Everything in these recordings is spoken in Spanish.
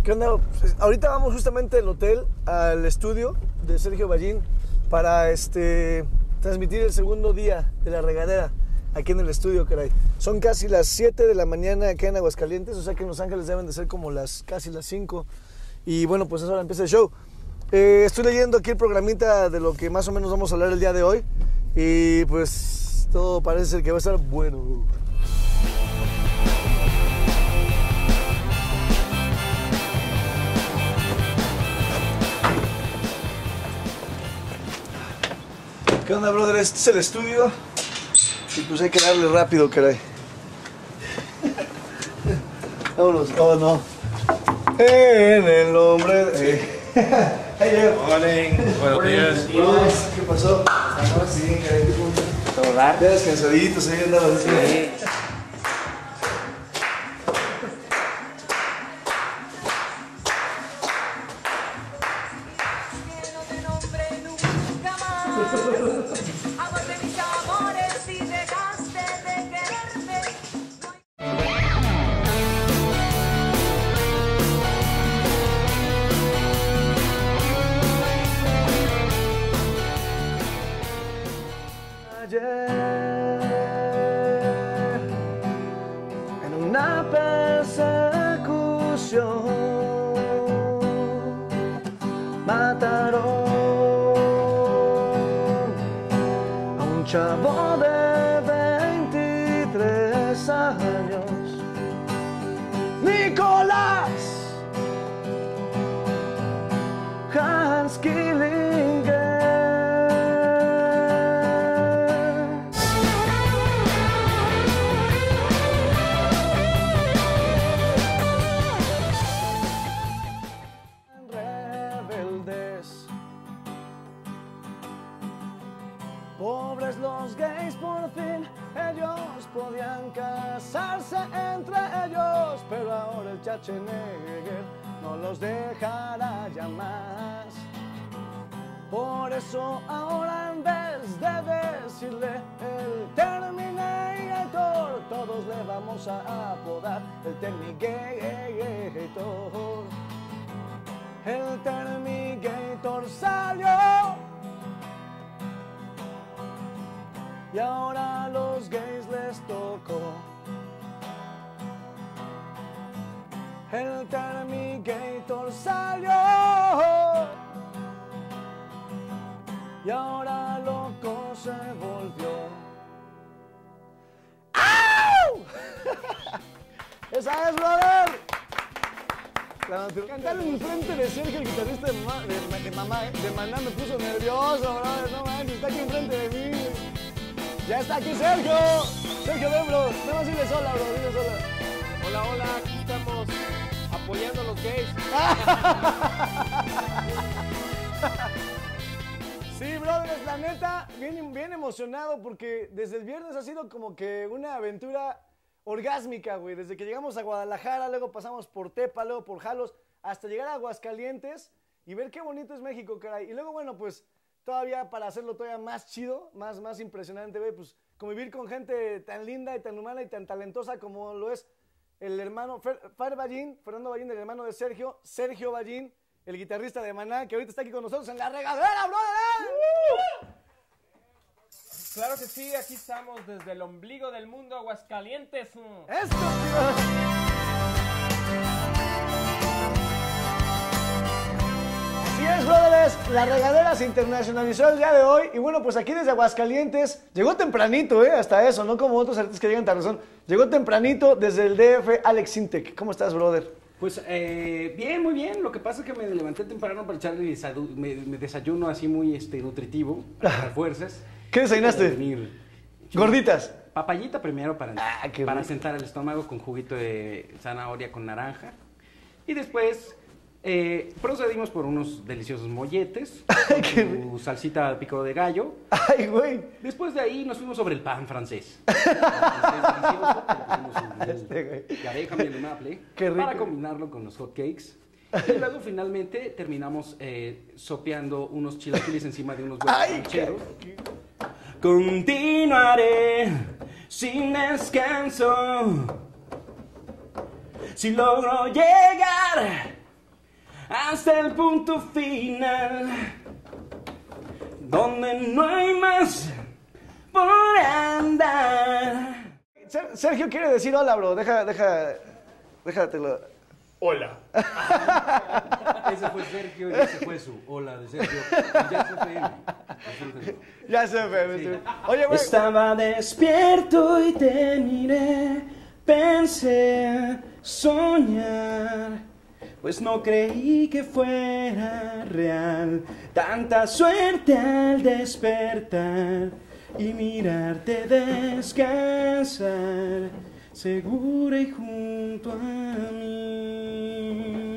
¿Qué onda? Pues, ahorita vamos justamente del hotel al estudio de Sergio Ballín para transmitir el segundo día de La Regadera aquí en el estudio, caray. Son casi las 7 de la mañana acá en Aguascalientes, o sea que en Los Ángeles deben de ser como casi las 5. Y bueno, pues ahora empieza el show. Estoy leyendo aquí el programita de lo que más o menos vamos a hablar el día de hoy. Y pues todo parece ser que va a estar bueno. ¿Qué onda, brother? Este es el estudio. Y pues hay que darle rápido, caray. Vámonos. Oh, no. En el nombre de... Hey, morning. Buenos días. ¿Qué pasó? Estamos bien, caray. ¿Todo raro? Ya descansaditos, ahí andabas. Sí. En una persecución mataron a un chavo de 23 años, Nicolás Hans Killinger. Pobres los gays, por fin ellos podían casarse entre ellos, pero ahora el Schwarzenegger no los dejará ya más. Por eso ahora en vez de decirle el Terminator, todos le vamos a apodar el Terminator. El Terminator salió y ahora a los gays les tocó. El Terminator salió y ahora loco se volvió. ¡Au! ¡Esa es, brother! Cantar en frente de Sergio, el guitarrista de Maná, me puso nervioso, brother. No manches, está aquí enfrente de mí. ¡Ya está aquí Sergio! Sergio, ven, bro. Nada más dile sola, bro. Dile sola. Hola, hola. Aquí estamos apoyando a los gays. Sí, brothers, la neta, bien emocionado porque desde el viernes ha sido como que una aventura orgásmica, güey. Desde que llegamos a Guadalajara, luego pasamos por Tepa, luego por Jalos, hasta llegar a Aguascalientes y ver qué bonito es México, caray. Y luego, bueno, pues todavía para hacerlo todavía más chido, más impresionante, güey, pues convivir con gente tan linda y tan humana y tan talentosa como lo es el hermano Fernando Ballín, el hermano de Sergio Ballín, el guitarrista de Maná, que ahorita está aquí con nosotros en La Regadera, brother. Claro que sí, aquí estamos desde el ombligo del mundo, Aguascalientes. ¡Esto! Así es, brothers, La Regadera se internacionalizó el día de hoy y bueno, pues aquí desde Aguascalientes, llegó tempranito, hasta eso, no como otros artistas que llegan tardezón, llegó tempranito desde el DF, Alex Sintek. ¿Cómo estás, brother? Pues bien, muy bien. Lo que pasa es que me levanté temprano para echarle mi desayuno así muy nutritivo, para fuerzas. ¿Qué desayunaste? ¿Gorditas? Papayita primero para sentar el estómago con juguito de zanahoria con naranja. Y después procedimos por unos deliciosos molletes, con su salsita pico de gallo. ¡Ay, güey! Después de ahí nos fuimos sobre el pan francés. El francés delicioso, abeja miel maple, para combinarlo con los hot cakes. Y luego finalmente terminamos sopeando unos chilaquiles encima de unos huevos rancheros. Continuaré sin descanso si logro llegar hasta el punto final, donde no hay más por andar. Sergio quiere decir hola, bro. Déjatelo. Hola. Ese fue Sergio y ese fue su hola de Sergio. Ya se fue. Ya se fue. Sí. Oye, güey. Estaba despierto y te miré, pensé soñar, pues no creí que fuera real. Tanta suerte al despertar y mirarte descansar, segura y junto a mí.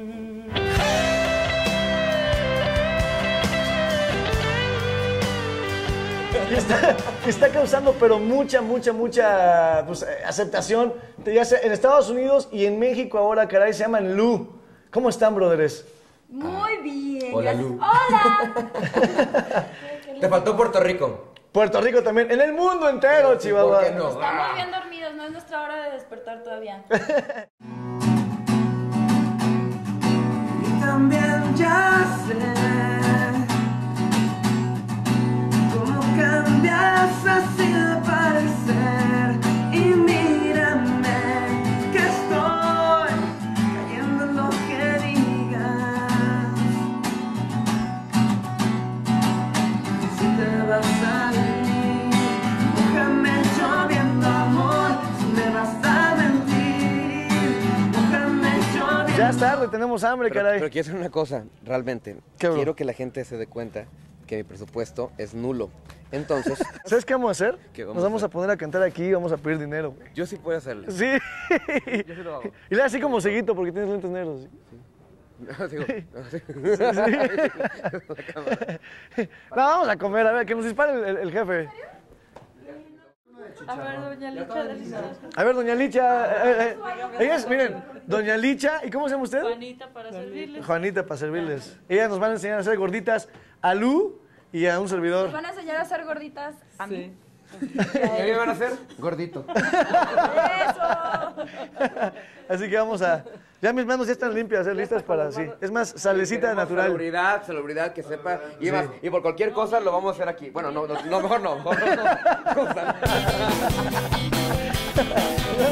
Está causando pero mucha pues, aceptación. Ya sea en Estados Unidos y en México ahora, caray, se llaman Lu. ¿Cómo están, brothers? Muy bien. Hola, gracias. Lu. Hola. Te faltó Puerto Rico. Puerto Rico también, en el mundo entero, Chihuahua. ¿Por qué no? Estamos bien dormidos, no es nuestra hora de despertar todavía. Y también ya sé cómo cambias así de parecer. Y mírame que estoy cayendo en lo que digas. Si te vas a ir, déjame lloviendo amor. Si me vas a mentir, déjame lloviendo. Ya es tarde, tenemos hambre, caray. Pero quiero hacer una cosa, realmente. ¿Qué, bro? Quiero que la gente se dé cuenta que mi presupuesto es nulo. Entonces, ¿Sabes qué vamos a hacer? ¿Qué vamos Nos a vamos a hacer? poner a cantar aquí y vamos a pedir dinero, güey. yo sí puedo hacerlo. Sí. Yo sí lo hago. Y le así como seguito porque tienes lentes negros. ¿Sí? Digo, No, vamos a comer, a ver, que nos dispare el jefe. A ver, doña Licha, deliciosa. A ver, doña Licha. Ellas, miren, doña Licha, ¿y cómo se llama usted? Juanita para servirles. Juanita, para servirles. Ellas nos van a enseñar a hacer gorditas a Lu y a un servidor. ¿Van a enseñar a hacer gorditas? A mí. ¿Y a mí me van a hacer? Gordito. ¡Eso! Así que vamos a... Ya mis manos ya están limpias, listas para... Sí. Es más, salecita Tenemos natural. Salubridad, que sepa. Y demás. Y por cualquier cosa lo vamos a hacer aquí. Bueno, no, mejor no.